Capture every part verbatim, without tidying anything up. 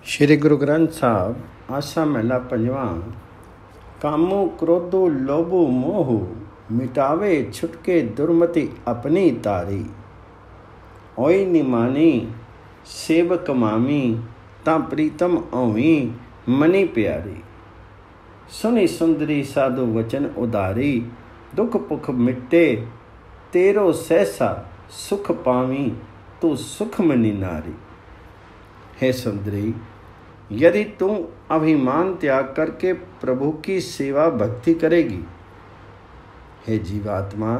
श्री गुरु ग्रंथ साहब आसा महला पंजवा। कामो क्रोधो लोभो मोह मिटावे छुटके दुर्मति अपनी तारी। ओई निमानी सेवक मामी ता प्रीतम ओवी मनी प्यारी। सुनी सुंदरी साधु वचन उदारी दुख पुख मिटे तेरो सहसा सुख पावी तू सुख मनी नारी। हे सुंदरी, यदि तू अभिमान त्याग करके प्रभु की सेवा भक्ति करेगी, हे जीवात्मा,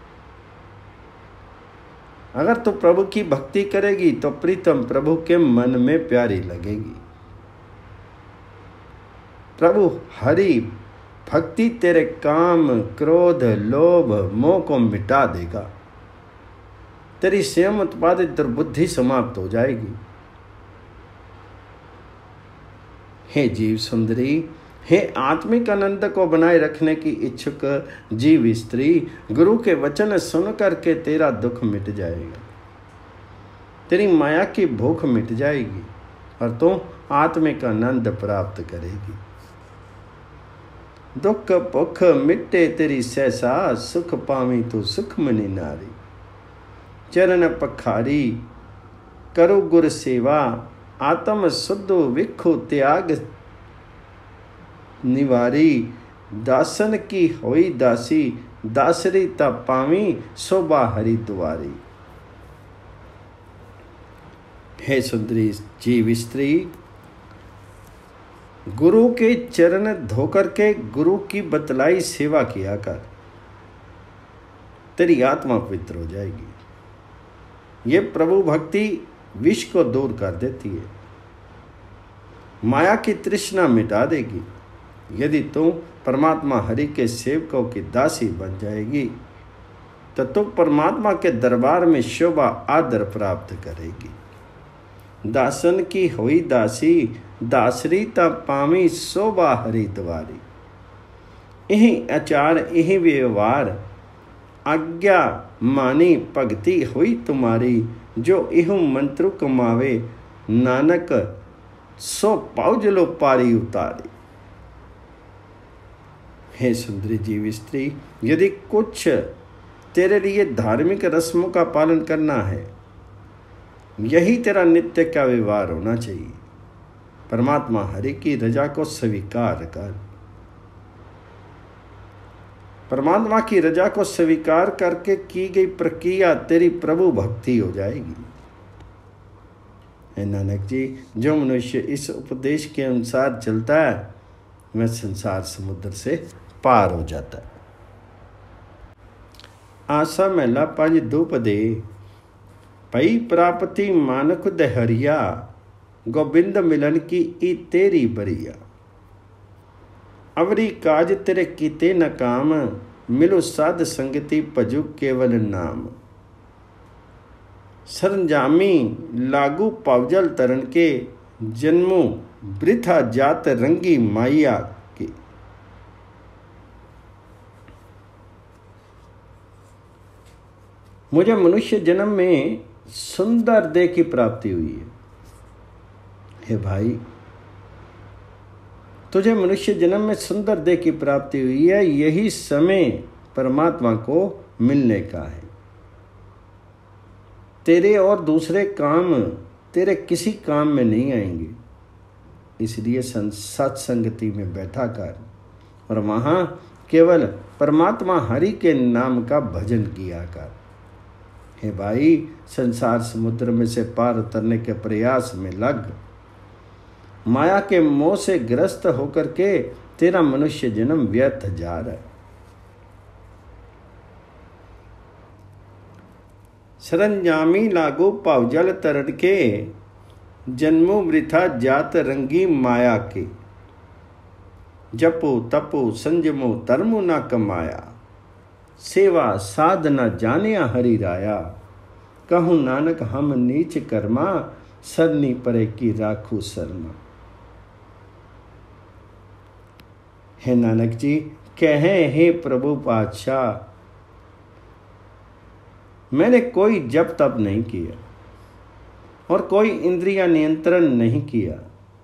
अगर तू प्रभु की भक्ति करेगी तो प्रीतम प्रभु के मन में प्यारी लगेगी। प्रभु हरि भक्ति तेरे काम क्रोध लोभ मोह को मिटा देगा। तेरी स्वयं उत्पादित दुर्बुद्धि समाप्त हो जाएगी। हे जीव सुंदरी, हे आत्मिक आनंद को बनाए रखने की इच्छुक जीव स्त्री, गुरु के वचन सुन करके तेरा दुख मिट जाएगा, तेरी माया की भूख मिट जाएगी और तू आत्मिक आनंद प्राप्त करेगी। दुख भुख मिटे तेरी सहसा सुख पावी तू सुख मनी नारी। चरण पखारी करु गुर सेवा आत्म शुद्धो विखो त्याग निवारी। दासन की होई दासी दासरी ता पावी शोभा हरि द्वारी। हे सुंदरी जीव स्त्री, गुरु के चरण धोकर के गुरु की बतलाई सेवा किया कर, तेरी आत्मा पवित्र हो जाएगी। ये प्रभु भक्ति विष को दूर कर देती है, माया की तृष्णा मिटा देगी। यदि तू परमात्मा हरि के सेवकों की दासी बन जाएगी तो तू परमात्मा के दरबार में शोभा आदर प्राप्त करेगी। दासन की हुई दासी दासरी ता पावी शोभा हरि द्वारी। यही आचार यही व्यवहार आज्ञा मानी भक्ति हुई तुम्हारी। जो इहु मंत्र कमावे नानक सो पाउजलो पारी उतारी। हे सुंदरी जीव स्त्री, यदि कुछ तेरे लिए धार्मिक रस्मों का पालन करना है, यही तेरा नित्य का व्यवहार होना चाहिए। परमात्मा हरि की रजा को स्वीकार कर। परमात्मा की रजा को स्वीकार करके की गई प्रक्रिया तेरी प्रभु भक्ति हो जाएगी। हे नानक जी, जो मनुष्य इस उपदेश के अनुसार चलता है वह संसार समुद्र से पार हो जाता है। आसा महला पंज दुपदे पई प्राप्ति मानक दहरिया। गोबिंद मिलन की ई तेरी बरिया। अवरी काज तेरे कीते न काम मिलो साध संगति भजु केवल नाम। सरंजामी लागू पावजल तरन के जन्मो वृथा जात रंगी माया के। मुझे मनुष्य जन्म में सुंदर देह की प्राप्ति हुई है। हे भाई, तुझे मनुष्य जन्म में सुंदर देह की प्राप्ति हुई है। यही समय परमात्मा को मिलने का है। तेरे और दूसरे काम तेरे किसी काम में नहीं आएंगे, इसलिए सत्संगति में बैठा कर और वहां केवल परमात्मा हरि के नाम का भजन किया कर। हे भाई, संसार समुद्र में से पार उतरने के प्रयास में लग। माया के मोह से ग्रस्त होकर के तेरा मनुष्य जन्म व्यर्थ जा रहा है। सरंजामी लागो पावजल तरन के जन्मो वृथा जात रंगी माया के। जपो तपो संजमो धर्मो न कमाया। सेवा साधना जानिया हरि राया। कहूँ नानक हम नीच कर्मा सरनी परे की राखू शर्मा। हे नानक जी, कहें हे प्रभु पातशाह, मैंने कोई जप तप नहीं किया और कोई इंद्रिया नियंत्रण नहीं किया।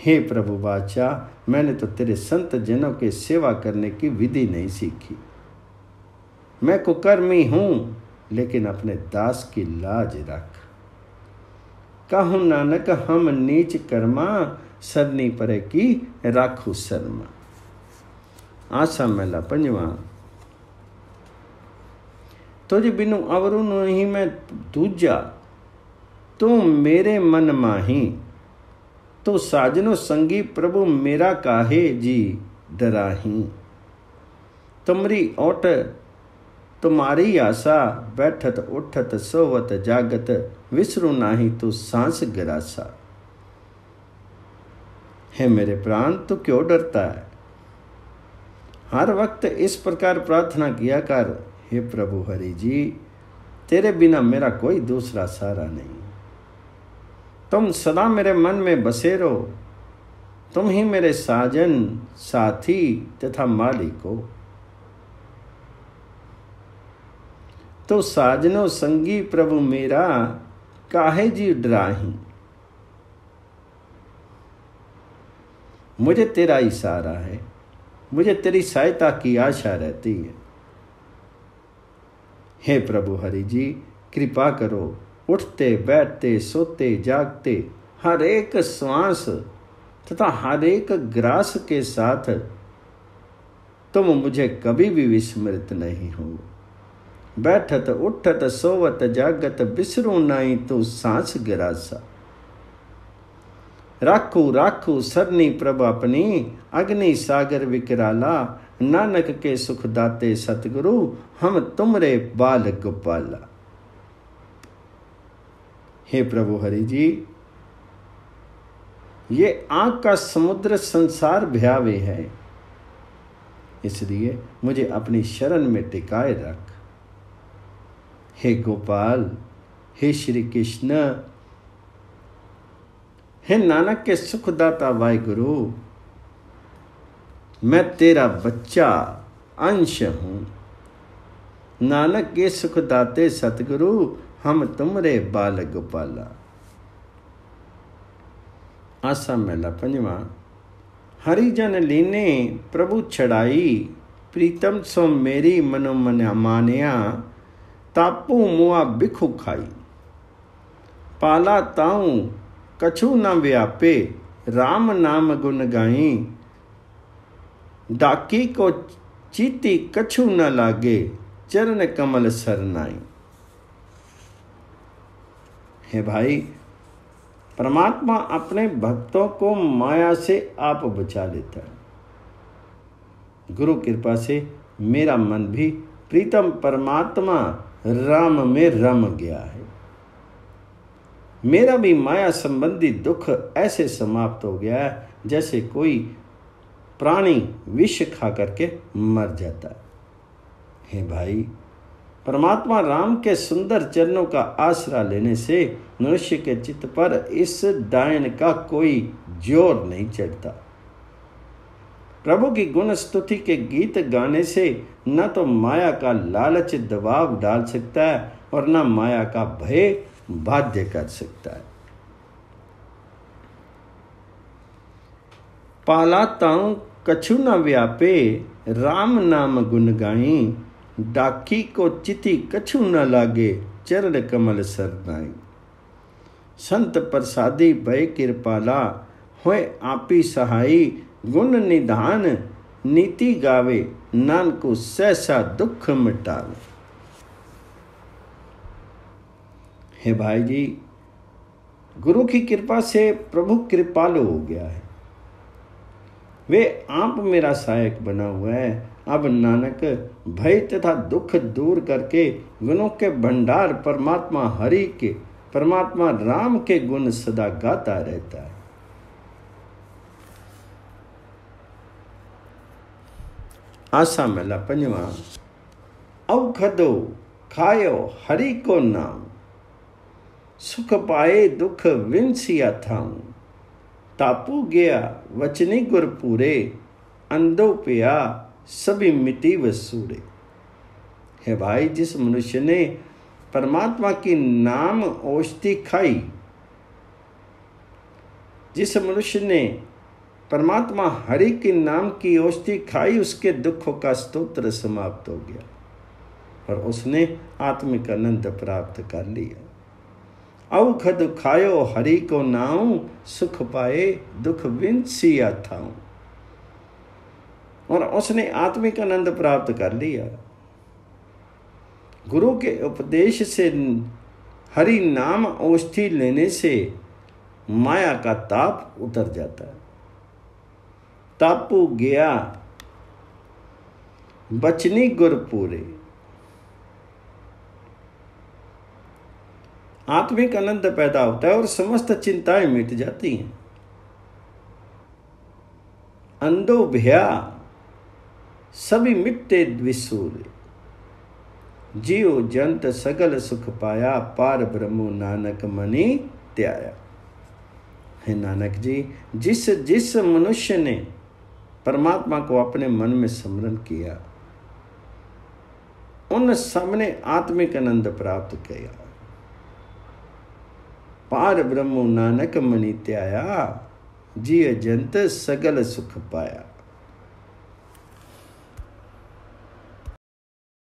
हे प्रभु बादशाह, मैंने तो तेरे संत जनों के सेवा करने की विधि नहीं सीखी। मैं कुकर्मी हूँ, लेकिन अपने दास की लाज रख। कहूँ नानक हम नीच कर्मा, सरनी परे की राखू शर्मा। आसा मेला पंजवा। तुझ बिनु अवरु नहीं मैं दूजा, तू मेरे मन माही। तो साजनो संगी प्रभु मेरा काहे जी डराही। तुमरी ओट तुम्हारी आशा, बैठत उठत सोवत जागत, विसरू नाही तू सांस गिरासा। हे मेरे प्राण, तू क्यों डरता है? हर वक्त इस प्रकार प्रार्थना किया कर, हे प्रभु हरि जी, तेरे बिना मेरा कोई दूसरा सहारा नहीं। तुम सदा मेरे मन में बसे रहो, तुम ही मेरे साजन साथी तथा मालिक हो। तो साजनो संगी प्रभु मेरा, काहे जी डराही। मुझे तेरा ही सहारा है, मुझे तेरी सहायता की आशा रहती है। हे प्रभु हरि जी, कृपा करो। उठते बैठते सोते जागते हर एक श्वास तथा हर एक ग्रास के साथ तुम मुझे कभी भी विस्मृत नहीं हो। बैठत उठत सोवत जागत, बिसरू नाई तू सांस गिरासा। राखू राखू सरनी प्रभ अपनी, अग्नि सागर विकराला। नानक के सुख दाते सतगुरु, हम तुमरे बाल गोपाला। हे प्रभु हरि जी, ये आंख का समुद्र संसार भयावे है, इसलिए मुझे अपनी शरण में टिकाए रख। हे गोपाल, हे श्री कृष्ण, हे नानक के सुखदाता वाहिगुरु, मैं तेरा बच्चा अंश हूं। नानक के सुखदाते सतगुरु, हम तुमरे बाल गोपाला। आसा मेला पंजवा। हरिजन लीने प्रभु छड़ाई, प्रीतम सो मेरी मनो मन मानिया। तापू मुआ बिखु खाई, पाला ताऊ कछु न व्यापे। राम नाम गुण गाई, डाकी को चीती कछु न लागे। चरण कमल सरनाई। हे भाई, परमात्मा अपने भक्तों को माया से आप बचा लेता है। गुरु कृपा से मेरा मन भी प्रीतम परमात्मा राम में रम गया है। मेरा भी माया संबंधी दुख ऐसे समाप्त हो गया है जैसे कोई प्राणी विष खा करके मर जाता है। हे भाई, परमात्मा राम के सुंदर चरणों का आसरा लेने से मनुष्य के चित्त पर इस डायन का कोई जोर नहीं चढ़ता। प्रभु की गुण स्तुति के गीत गाने से न तो माया का लालच दबाव डाल सकता है और न माया का भय बाध्य कर सकता है। पाला ताऊ कछु न व्यापे, राम नाम गुण गाई। डाकी को चिति कछु न लागे, चरण कमल सरनाई। संत प्रसादी भय कृपाला, होए आपी सहाई। गुण निधान नीति गावे, नानको सहसा दुख मिटावे। हे भाई जी, गुरु की कृपा से प्रभु कृपालु हो गया है। वे आप मेरा सहायक बना हुआ है। अब नानक भय तथा दुख दूर करके गुणों के भंडार परमात्मा हरि के, परमात्मा राम के गुण सदा गाता रहता है। आसा मेला पंजवा। औखदो खायो हरि को नाम, सुख पाए दुख विंसिया थाऊं। तापू गया वचनी गुर पूरे, अंधो पिया सभी मिटी वसूरे। है भाई, जिस मनुष्य ने परमात्मा की नाम औषधि खाई, जिस मनुष्य ने परमात्मा हरि के नाम की औषधि खाई, उसके दुखों का स्तोत्र समाप्त हो गया और उसने आत्मिक आनंद प्राप्त कर लिया। औखद खायो हरि को नाऊं, सुख पाए दुख विंसिया थाऊं। और उसने आत्मिक आनंद प्राप्त कर लिया। गुरु के उपदेश से, हरि नाम औषधि लेने से माया का ताप उतर जाता है। तापू गया बचनी गुर पूरे। आत्मिक आनंद पैदा होता है और समस्त चिंताएं मिट जाती हैं। अंधो भया सभी मिटते द्विसूर, जियो जंत सगल सुख पाया, पार ब्रह्मो नानक मनि त्याया। हे नानक जी, जिस जिस मनुष्य ने परमात्मा को अपने मन में स्मरण किया, उन सबने आत्मिक आनंद प्राप्त किया। पार ब्रह्मो नानक मनि त्याया, जिय जंत सगल सुख पाया।